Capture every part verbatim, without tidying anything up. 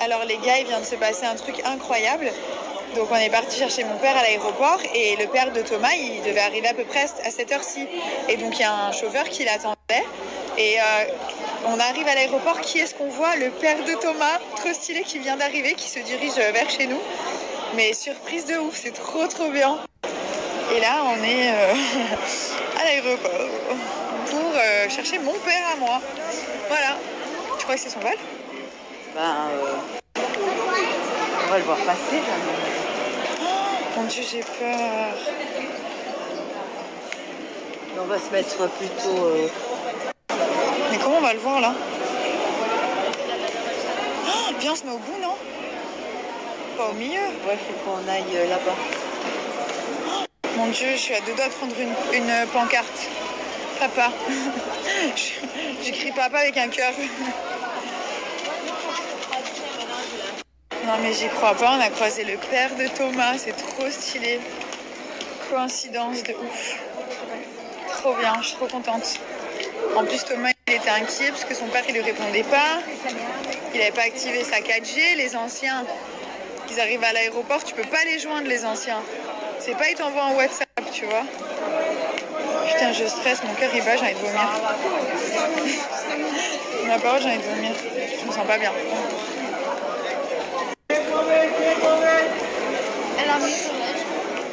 Alors les gars, il vient de se passer un truc incroyable. Donc on est parti chercher mon père à l'aéroport et le père de Thomas, il devait arriver à peu près à cette heure-ci. Et donc il y a un chauffeur qui l'attendait. Et euh, on arrive à l'aéroport, qui est-ce qu'on voit? Le père de Thomas, trop stylé, qui vient d'arriver, qui se dirige vers chez nous. Mais surprise de ouf, c'est trop trop bien. Et là on est euh, à l'aéroport pour euh, chercher mon père à moi. Voilà. Tu crois que c'est son vol? Ben, euh, on va le voir passer. Là. Oh, mon Dieu, j'ai peur. On va se mettre plutôt... Euh... Mais comment on va le voir, là? Oh, viens, on se met au bout, non? Pas au milieu. Ouais, il faut qu'on aille euh, là-bas. Oh, mon Dieu, je suis à deux doigts de prendre une, une pancarte. Papa. J'écris papa avec un cœur. Non mais j'y crois pas, on a croisé le père de Thomas, c'est trop stylé. Coïncidence de ouf. Trop bien, je suis trop contente. En plus Thomas il était inquiet parce que son père il lui répondait pas. Il avait pas activé sa quatre G, les anciens, ils arrivent à l'aéroport, tu peux pas les joindre les anciens. C'est pas ils t'envoient en WhatsApp, tu vois. Putain je stresse, mon cœur il bat, j'ai envie de vomir. Ma parole j'ai envie de vomir, je me sens pas bien. Elle a mis son âge.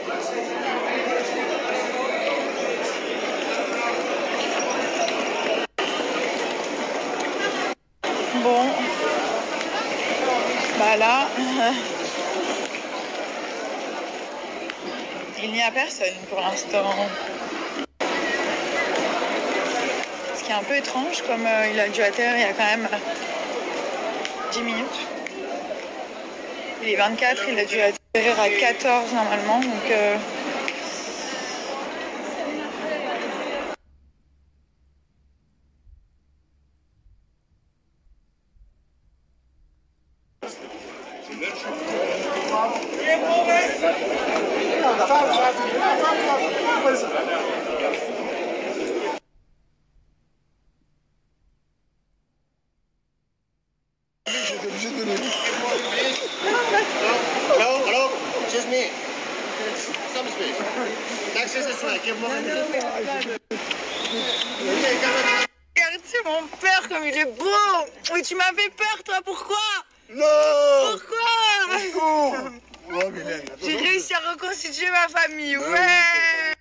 Bon. Bah là. Il n'y a personne pour l'instant. Ce qui est un peu étrange, comme euh, il a dû atterrir il y a quand même dix minutes. Il est vingt-quatre, il a dû atterrir à quatorze normalement, donc... Euh... Regarde mon père comme il est beau. Mais tu m'as fait peur toi, pourquoi? Non. Pourquoi? J'ai réussi à reconstituer ma famille, ouais.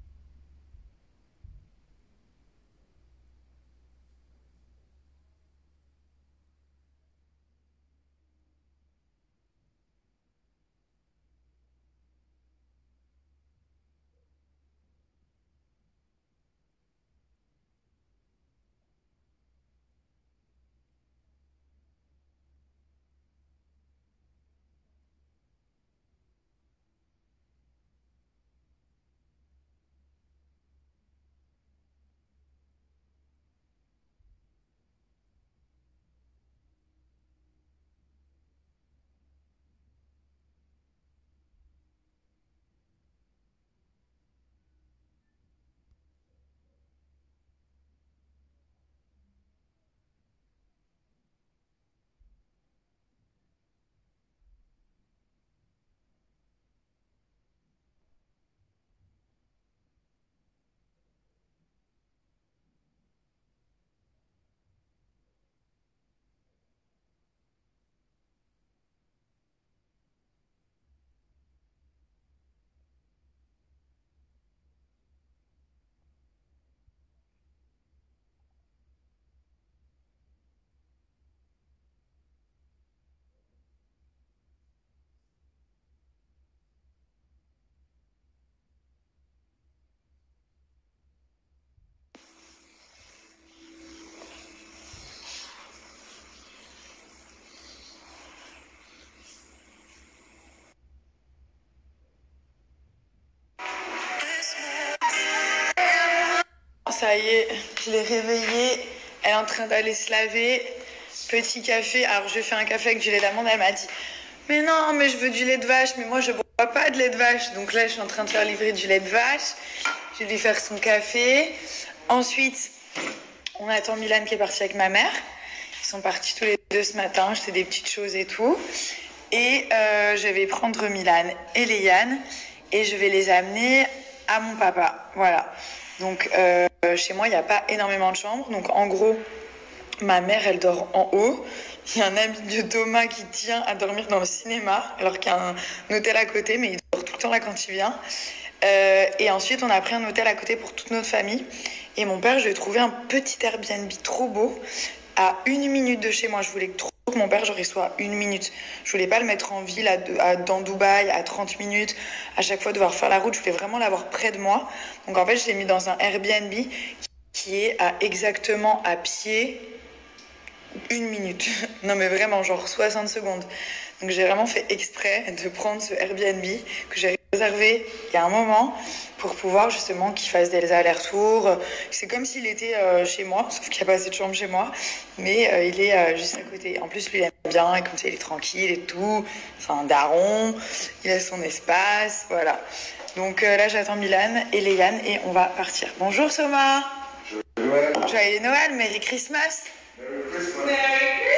Ça y est, je l'ai réveillée. Elle est en train d'aller se laver. Petit café. Alors, je lui ai fait un café avec du lait d'amande. Elle m'a dit « Mais non, mais je veux du lait de vache. Mais moi, je bois pas de lait de vache. » Donc là, je suis en train de faire livrer du lait de vache. Je vais lui faire son café. Ensuite, on attend Milan qui est parti avec ma mère. Ils Ils sont partis tous les deux ce matin, j'étais des petites choses et tout. Et euh, je vais prendre Milan et Léane et je vais les amener à mon papa. Voilà. Donc euh, chez moi, il n'y a pas énormément de chambres. Donc en gros, ma mère, elle dort en haut. Il y a un ami de Thomas qui tient à dormir dans le cinéma, alors qu'il y a un hôtel à côté, mais il dort tout le temps là quand il vient. Euh, et ensuite, on a pris un hôtel à côté pour toute notre famille. Et mon père, je lui ai trouvé un petit Airbnb trop beau, à une minute de chez moi. Je voulais trop que mon père, je reçois une minute. Je voulais pas le mettre en ville, à, à, dans Dubaï, à trente minutes, à chaque fois devoir faire la route. Je voulais vraiment l'avoir près de moi. Donc en fait, je l'ai mis dans un Airbnb qui est à exactement à pied une minute. Non mais vraiment, genre soixante secondes. Donc j'ai vraiment fait exprès de prendre ce Airbnb que j'ai réservé il y a un moment pour pouvoir justement qu'il fasse des allers-retours. C'est comme s'il était euh, chez moi, sauf qu'il n'y a pas assez de chambre chez moi, mais euh, il est euh, juste à côté. En plus, lui, il aime bien, et comme ça, il est tranquille et tout. C'est un daron, il a son espace, voilà. Donc euh, là, j'attends Milan et Léane et on va partir. Bonjour Thomas. Joyeux Noël. Joyeux Noël, Merry Christmas. Merry Christmas. Merry Christmas.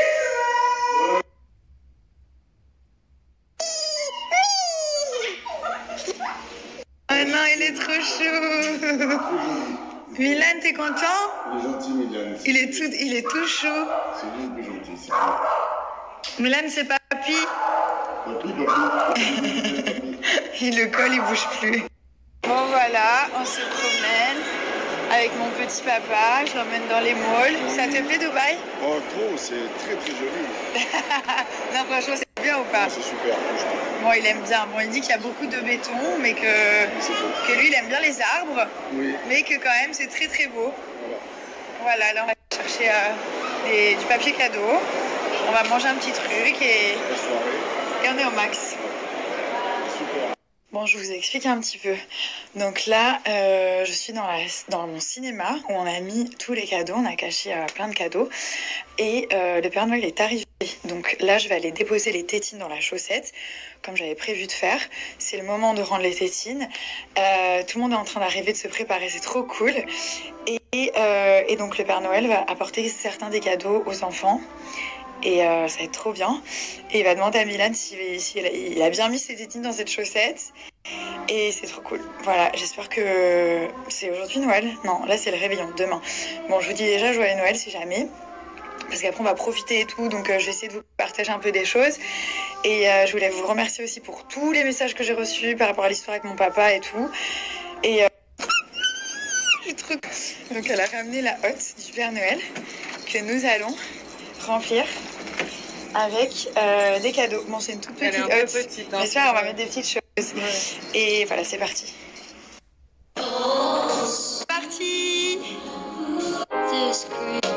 Oh non, il est trop chaud. Milan, t'es content? Il est gentil, Milan. Il est tout, il est tout chaud. C'est lui le plus gentil, c'est lui. Milan, c'est papy. Papy, papy. Il le colle, il bouge plus. Bon voilà, on se promène avec mon petit papa. Je l'emmène dans les malls. Ça te plaît Dubaï? Oh, trop, c'est très très joli. Non, franchement, c'est bien ou pas? C'est super, franchement. Bon, il aime bien. Bon, il dit qu'il y a beaucoup de béton, mais que, que lui, il aime bien les arbres. Oui. Mais que quand même, c'est très très beau. Voilà. Voilà, là, on va chercher euh, des, du papier cadeau. On va manger un petit truc et, La soirée. et on est au max. Super. Bon, je vous explique un petit peu. Donc là, euh, je suis dans, la, dans mon cinéma où on a mis tous les cadeaux. On a caché euh, plein de cadeaux. Et euh, le Père Noël est arrivé. Donc là, je vais aller déposer les tétines dans la chaussette, comme j'avais prévu de faire. C'est le moment de rendre les tétines. Euh, tout le monde est en train d'arriver, de se préparer. C'est trop cool. Et, euh, et donc, le Père Noël va apporter certains des cadeaux aux enfants. Et euh, ça va être trop bien. Et il va demander à Milan s'il si il a bien mis ses tétines dans cette chaussette. Et c'est trop cool. Voilà, j'espère que c'est aujourd'hui Noël. Non, là c'est le réveillon, demain. Bon, je vous dis déjà joyeux Noël si jamais. Parce qu'après on va profiter et tout. Donc euh, je vais essayer de vous partager un peu des choses. Et euh, je voulais vous remercier aussi pour tous les messages que j'ai reçus par rapport à l'histoire avec mon papa et tout. Et... Euh... j'ai trop... Donc elle a ramené la hotte du Père Noël que nous allons remplir avec euh, des cadeaux. Bon, c'est une toute petite hotte. Petite, hein. J'espère on va mettre des petites choses. Ouais. Et voilà, c'est parti. Parti.